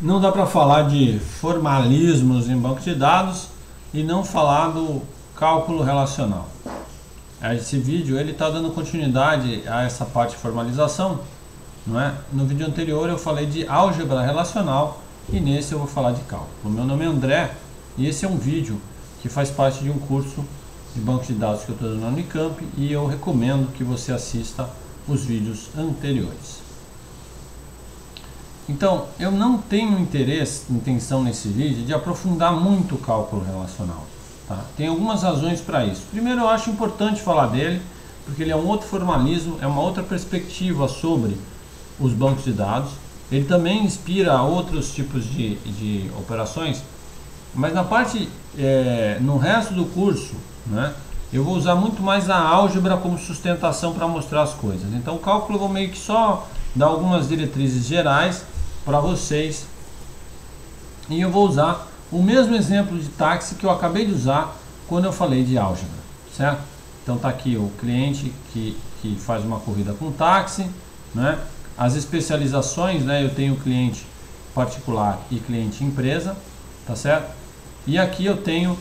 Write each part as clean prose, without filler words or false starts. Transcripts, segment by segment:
não dá para falar de formalismos em banco de dados e não falar do cálculo relacional. Esse vídeo ele está dando continuidade a essa parte de formalização, não é? No vídeo anterior eu falei de álgebra relacional e nesse eu vou falar de cálculo. Meu nome é André e esse é um vídeo que faz parte de um curso de banco de dados que eu estou dando na Unicamp e eu recomendo que você assista os vídeos anteriores. Então, eu não tenho intenção nesse vídeo de aprofundar muito o cálculo relacional. Tá? Tem algumas razões para isso. Primeiro, eu acho importante falar dele, porque ele é um outro formalismo, é uma outra perspectiva sobre os bancos de dados. Ele também inspira outros tipos de operações, mas na parte, no resto do curso, né, eu vou usar muito mais a álgebra como sustentação para mostrar as coisas. Então, o cálculo eu vou meio que só dar algumas diretrizes gerais para vocês e eu vou usar o mesmo exemplo de táxi que eu acabei de usar quando eu falei de álgebra, certo? Então tá aqui o cliente que faz uma corrida com táxi, né? As especializações, né? Eu tenho cliente particular e cliente empresa, tá certo? E aqui eu tenho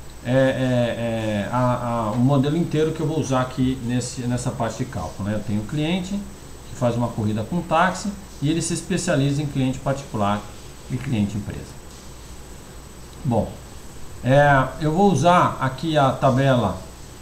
o modelo inteiro que eu vou usar aqui nessa parte de cálculo, né? Eu tenho o cliente que faz uma corrida com táxi e ele se especializa em cliente particular e cliente empresa. Bom, eu vou usar aqui a tabela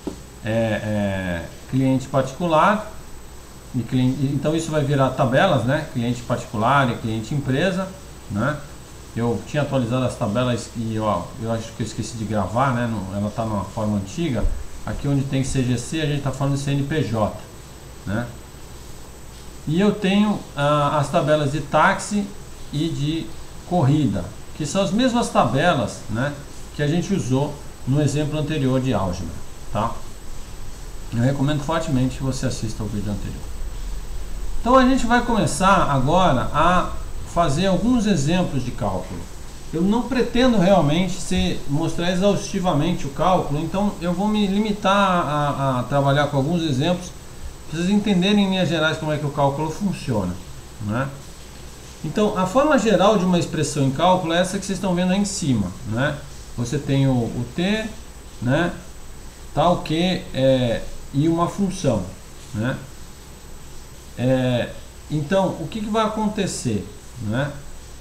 cliente particular e cliente, então isso vai virar tabelas, né? Cliente particular e cliente empresa, né? Eu tinha atualizado as tabelas e eu acho que eu esqueci de gravar, né? Ela está numa forma antiga. Aqui onde tem CGC a gente está falando de CNPJ, né? E eu tenho as tabelas de táxi e de corrida, que são as mesmas tabelas, né, que a gente usou no exemplo anterior de álgebra, tá? Eu recomendo fortemente que você assista ao vídeo anterior. Então a gente vai começar agora a fazer alguns exemplos de cálculo. Eu não pretendo realmente mostrar exaustivamente o cálculo, então eu vou me limitar a trabalhar com alguns exemplos para vocês entenderem em linhas gerais como é que o cálculo funciona, né? Então, a forma geral de uma expressão em cálculo é essa que vocês estão vendo aí em cima, né? Você tem o t, né? Tal que e uma função, né? Então, o que vai acontecer, né?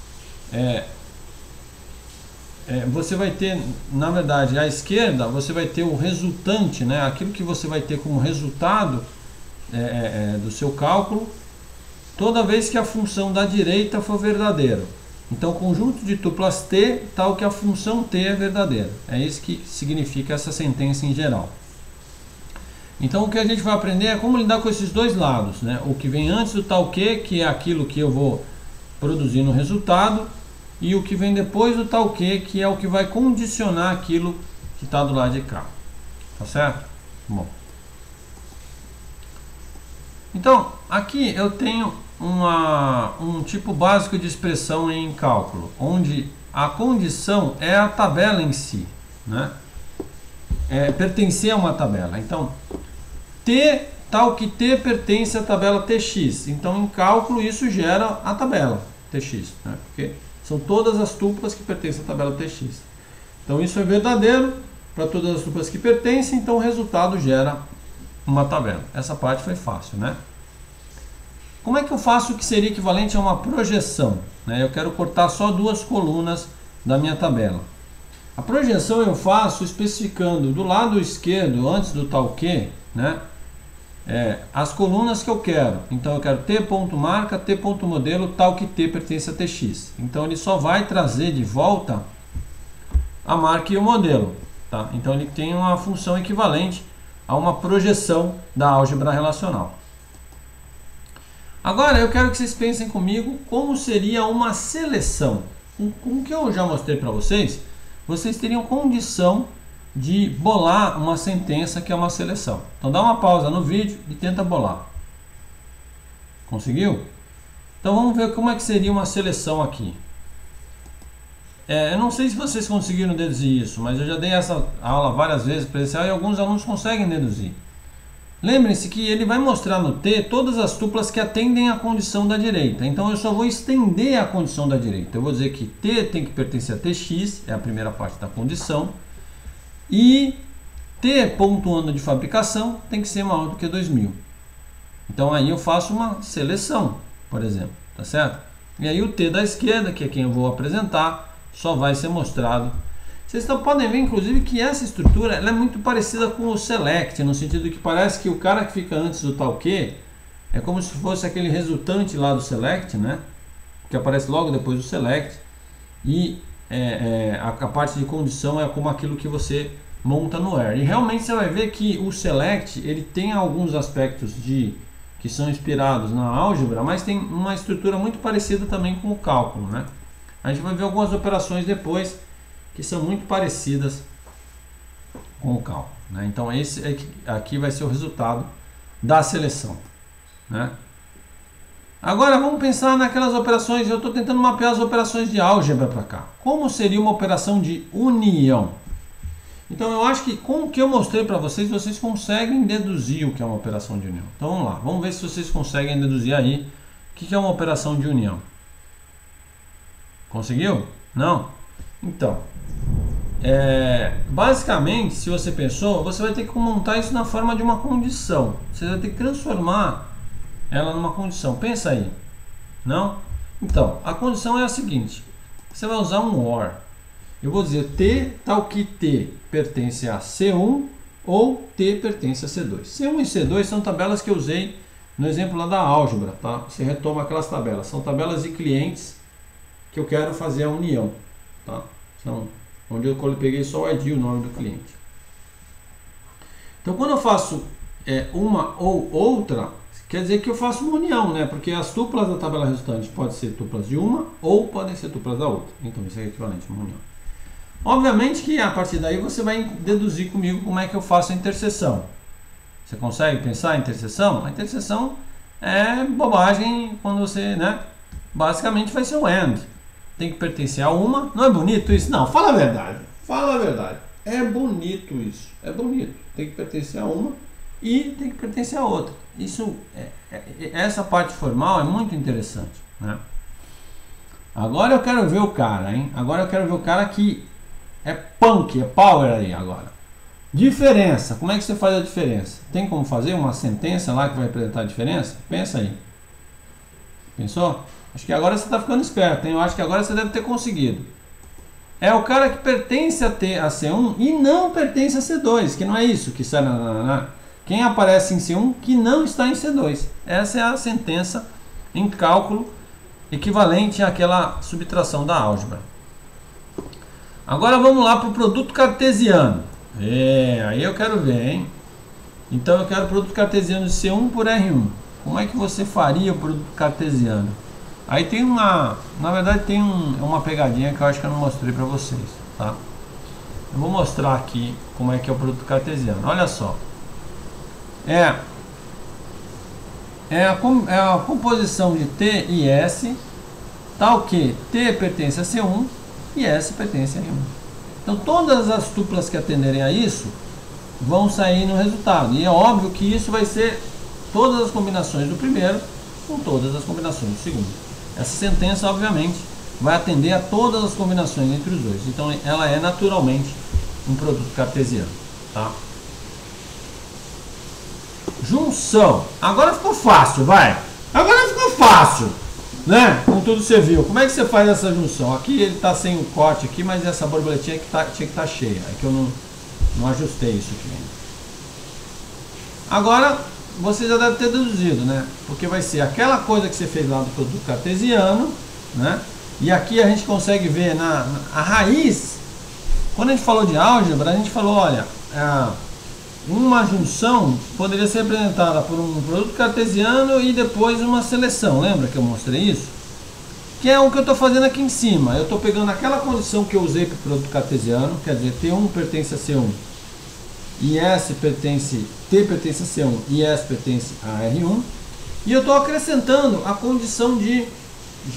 Você vai ter, na verdade, à esquerda você vai ter o resultante, né? Aquilo que você vai ter como resultado do seu cálculo toda vez que a função da direita for verdadeira. Então, conjunto de tuplas t, tal que a função t é verdadeira. É isso que significa essa sentença em geral. Então, o que a gente vai aprender é como lidar com esses dois lados, né? O que vem antes do tal que é aquilo que eu vou produzir no resultado, e o que vem depois do tal que é o que vai condicionar aquilo que está do lado de cá. Tá certo? Bom. Então, aqui eu tenho um tipo básico de expressão em cálculo, onde a condição é a tabela em si, né? Pertencer a uma tabela. Então, t, tal que t pertence à tabela tx. Então, em cálculo, isso gera a tabela tx, né? Porque são todas as tuplas que pertencem à tabela tx. Então, isso é verdadeiro para todas as tuplas que pertencem, então o resultado gera uma tabela. Essa parte foi fácil, né? Como é que eu faço o que seria equivalente a uma projeção, né? Eu quero cortar só duas colunas da minha tabela. A projeção eu faço especificando do lado esquerdo, antes do tal que, né? As colunas que eu quero. Então eu quero t.marca, t.modelo, tal que t pertence a tx. Então ele só vai trazer de volta a marca e o modelo, tá? Então ele tem uma função equivalente a uma projeção da álgebra relacional. Agora eu quero que vocês pensem comigo como seria uma seleção. Com o que eu já mostrei para vocês, vocês teriam condição de bolar uma sentença que é uma seleção. Então dá uma pausa no vídeo e tenta bolar. Conseguiu? Então vamos ver como é que seria uma seleção aqui. Eu não sei se vocês conseguiram deduzir isso, mas eu já dei essa aula várias vezes presencial e alguns alunos conseguem deduzir. lembrem-se que ele vai mostrar no T todas as tuplas que atendem à condição da direita. Então eu só vou estender a condição da direita. Eu vou dizer que T tem que pertencer a TX, é a primeira parte da condição. E T ponto ano de fabricação tem que ser maior do que 2000. Então aí eu faço uma seleção, por exemplo, tá certo? E aí o T da esquerda, que é quem eu vou apresentar, só vai ser mostrado. Vocês podem ver, inclusive, que essa estrutura ela é muito parecida com o select, no sentido que parece que o cara que fica antes do tal Q é como se fosse aquele resultante lá do select, né? Que aparece logo depois do select. E a parte de condição é como aquilo que você monta no where. E realmente você vai ver que o select ele tem alguns aspectos que são inspirados na álgebra, mas tem uma estrutura muito parecida também com o cálculo, né? A gente vai ver algumas operações depois que são muito parecidas com o cálculo, né? Então esse aqui vai ser o resultado da seleção, né? Agora vamos pensar naquelas operações. Eu estou tentando mapear as operações de álgebra para cá. Como seria uma operação de união? Então eu acho que com o que eu mostrei para vocês, vocês conseguem deduzir o que é uma operação de união. Então vamos lá, vamos ver se vocês conseguem deduzir aí o que é uma operação de união. Conseguiu? Não? Então, basicamente, se você pensou, você vai ter que montar isso na forma de uma condição. Você vai ter que transformar ela numa condição. Pensa aí. Não? Então, a condição é a seguinte. Você vai usar um OR. Eu vou dizer T tal que T pertence a C1 ou T pertence a C2. C1 e C2 são tabelas que eu usei no exemplo lá da álgebra, tá? Você retoma aquelas tabelas. São tabelas de clientes que eu quero fazer a união, tá? São onde eu peguei só o ID, o nome do cliente. Então, quando eu faço uma ou outra, quer dizer que eu faço uma união, né? Porque as tuplas da tabela resultante podem ser tuplas de uma ou podem ser tuplas da outra. Então, isso é equivalente a uma união. Obviamente que a partir daí você vai deduzir comigo como é que eu faço a interseção. Você consegue pensar em interseção? A interseção é bobagem quando você, né? Basicamente vai ser o AND. Tem que pertencer a uma. Não é bonito isso? Não, fala a verdade. Fala a verdade. É bonito isso. É bonito. Tem que pertencer a uma e tem que pertencer a outra. Isso, essa parte formal é muito interessante, né? Agora eu quero ver o cara, hein? Agora eu quero ver o cara que é punk, é power aí agora. Diferença. Como é que você faz a diferença? Tem como fazer uma sentença lá que vai representar a diferença? Pensa aí. Pensou? Acho que agora você está ficando esperto, hein? Eu acho que agora você deve ter conseguido. É o cara que pertence a C1 e não pertence a C2, que não é isso que sai quem aparece em C1 que não está em C2. Essa é a sentença em cálculo equivalente àquela subtração da álgebra. Agora vamos lá para o produto cartesiano. Aí eu quero ver, hein? Então eu quero o produto cartesiano de C1 por R1. Como é que você faria o produto cartesiano? Aí tem na verdade tem uma pegadinha que eu acho que eu não mostrei para vocês, tá? Eu vou mostrar aqui como é que é o produto cartesiano. Olha só. É a composição de T e S, tal que T pertence a C1 e S pertence a R1. Então todas as tuplas que atenderem a isso vão sair no resultado. E é óbvio que isso vai ser todas as combinações do primeiro com todas as combinações do segundo. Essa sentença, obviamente, vai atender a todas as combinações entre os dois. Então ela é naturalmente um produto cartesiano, tá? Junção. Agora ficou fácil, vai. Agora ficou fácil, né? Com tudo você viu. Como é que você faz essa junção? Aqui ele está sem o corte aqui, mas essa borboletinha tinha que estar cheia. É que eu não ajustei isso aqui ainda. Agora você já deve ter deduzido, né? Porque vai ser aquela coisa que você fez lá do produto cartesiano, né? E aqui a gente consegue ver a raiz. Quando a gente falou de álgebra, a gente falou, olha, uma junção poderia ser representada por um produto cartesiano e depois uma seleção. Lembra que eu mostrei isso? Que é o que eu estou fazendo aqui em cima. Eu estou pegando aquela condição que eu usei para o produto cartesiano, quer dizer, T1 pertence a C1 e T pertence a C1 e S pertence a R1, e eu estou acrescentando a condição de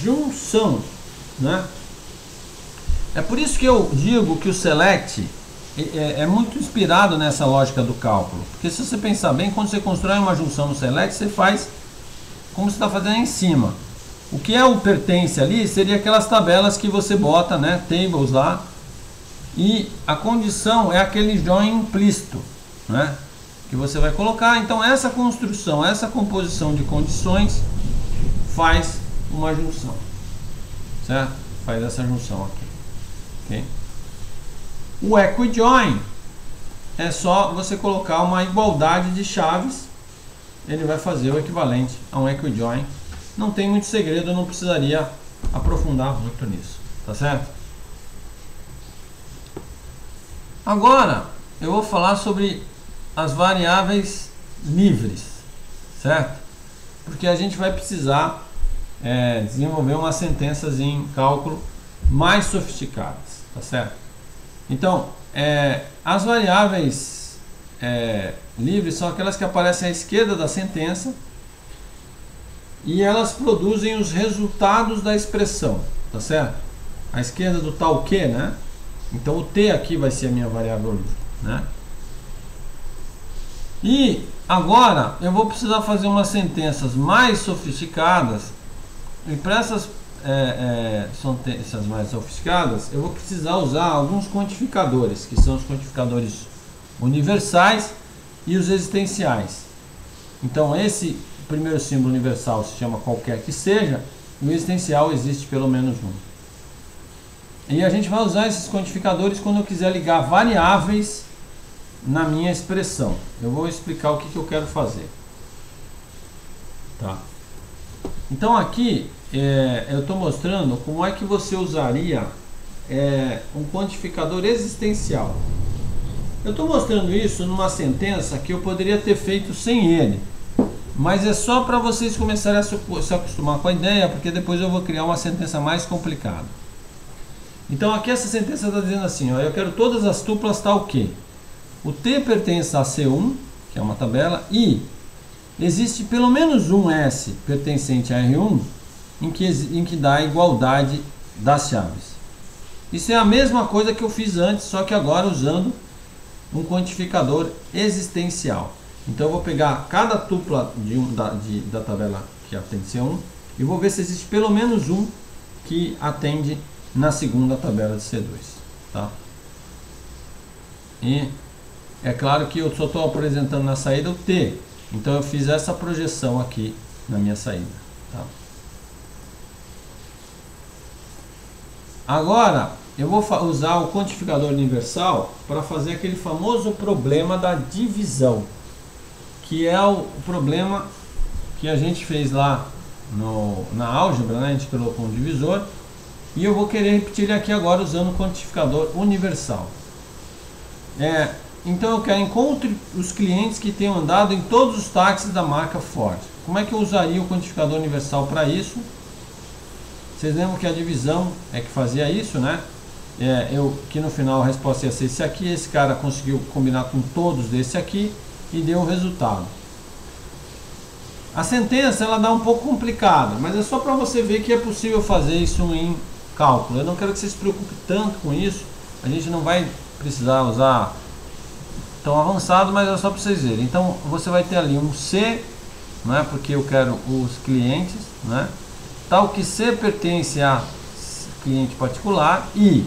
junção, né? É por isso que eu digo que o select é muito inspirado nessa lógica do cálculo. Porque se você pensar bem, quando você constrói uma junção no select, você faz como você está fazendo em cima. O que é o pertence ali seria aquelas tabelas que você bota, né, tables lá, e a condição é aquele join implícito, né, que você vai colocar. Então essa construção, essa composição de condições faz uma junção, certo? Faz essa junção aqui, ok? O equijoin é só você colocar uma igualdade de chaves, ele vai fazer o equivalente a um equijoin. Não tem muito segredo, eu não precisaria aprofundar muito nisso, tá certo? Agora eu vou falar sobre as variáveis livres, certo? Porque a gente vai precisar desenvolver umas sentenças em cálculo mais sofisticadas, tá certo? Então, as variáveis livres são aquelas que aparecem à esquerda da sentença e elas produzem os resultados da expressão, tá certo? À esquerda do tal Q, né? Então o T aqui vai ser a minha variável livre, né? E agora eu vou precisar fazer umas sentenças mais sofisticadas, e para essas sentenças mais sofisticadas eu vou precisar usar alguns quantificadores, que são os quantificadores universais e os existenciais. Então esse primeiro símbolo universal se chama qualquer que seja, e o existencial existe pelo menos um. E a gente vai usar esses quantificadores quando eu quiser ligar variáveis na minha expressão. Eu vou explicar o que eu quero fazer. Tá? Então aqui eu estou mostrando como é que você usaria um quantificador existencial. Eu estou mostrando isso numa sentença que eu poderia ter feito sem ele, mas é só para vocês começarem a se acostumar com a ideia, porque depois eu vou criar uma sentença mais complicada. Então aqui essa sentença está dizendo assim, ó, eu quero todas as tuplas tal que o T pertence a C1, que é uma tabela, e existe pelo menos um S pertencente a R1 em que dá a igualdade das chaves. Isso é a mesma coisa que eu fiz antes, só que agora usando um quantificador existencial. Então eu vou pegar cada tupla da tabela que atende C1 e vou ver se existe pelo menos um que atende na segunda tabela de C2. Tá? E é claro que eu só estou apresentando na saída o T, então eu fiz essa projeção aqui na minha saída. Tá? Agora eu vou usar o quantificador universal para fazer aquele famoso problema da divisão, que é o problema que a gente fez lá na álgebra, né? A gente colocou um divisor, e eu vou querer repetir ele aqui agora usando o quantificador universal. Então eu quero encontre os clientes que tenham andado em todos os táxis da marca Ford. Como é que eu usaria o quantificador universal para isso? Vocês lembram que a divisão é que fazia isso, né? Que no final a resposta ia ser esse aqui, esse cara conseguiu combinar com todos desse aqui e deu o resultado. A sentença ela dá um pouco complicada, mas é só para você ver que é possível fazer isso em cálculo. Eu não quero que você se preocupe tanto com isso, a gente não vai precisar usar tão avançado, mas é só para vocês verem. Então você vai ter ali um C, né, porque eu quero os clientes, né, tal que C pertence a cliente particular e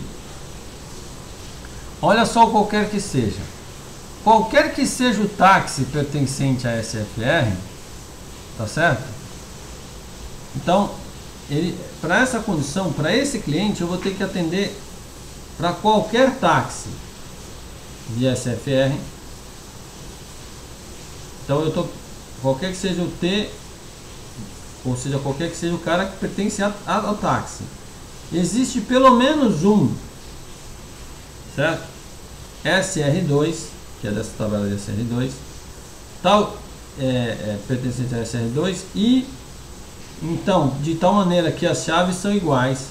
olha só qualquer que seja o táxi pertencente a SFR, tá certo? Então para essa condição, para esse cliente eu vou ter que atender para qualquer táxi de SFR. Então qualquer que seja o T, ou seja, qualquer que seja o cara que pertence ao táxi, existe pelo menos um, certo? SR2, que é dessa tabela de SR2, tal pertencente a SR2, e então de tal maneira que as chaves são iguais,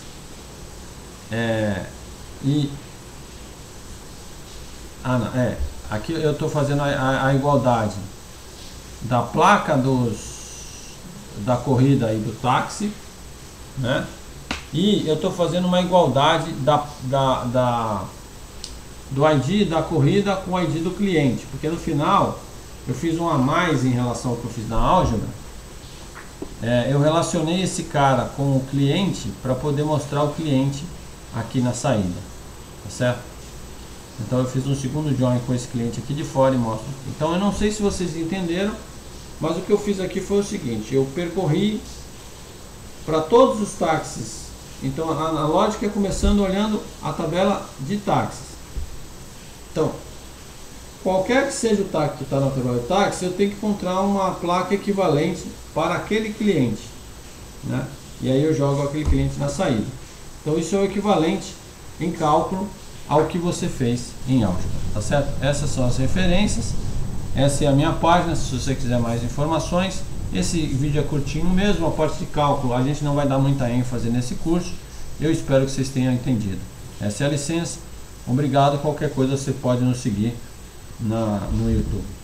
aqui eu estou fazendo a igualdade da placa da corrida e do táxi, né? E eu estou fazendo uma igualdade do ID da corrida com o ID do cliente, porque no final eu fiz um a mais em relação ao que eu fiz na álgebra. Eu relacionei esse cara com o cliente para poder mostrar o cliente aqui na saída, tá certo? Então eu fiz um segundo join com esse cliente aqui de fora e mostro. Então eu não sei se vocês entenderam, mas o que eu fiz aqui foi o seguinte: eu percorri para todos os táxis. Então a lógica é começando olhando a tabela de táxis. Então, qualquer que seja o táxi que está na tabela de táxis, eu tenho que encontrar uma placa equivalente para aquele cliente, né? E aí eu jogo aquele cliente na saída. Então isso é o equivalente em cálculo ao que você fez em álgebra, tá certo? Essas são as referências. Essa é a minha página, se você quiser mais informações. Esse vídeo é curtinho mesmo, a parte de cálculo a gente não vai dar muita ênfase nesse curso. Eu espero que vocês tenham entendido. Essa é a licença. Obrigado. Qualquer coisa você pode nos seguir no YouTube.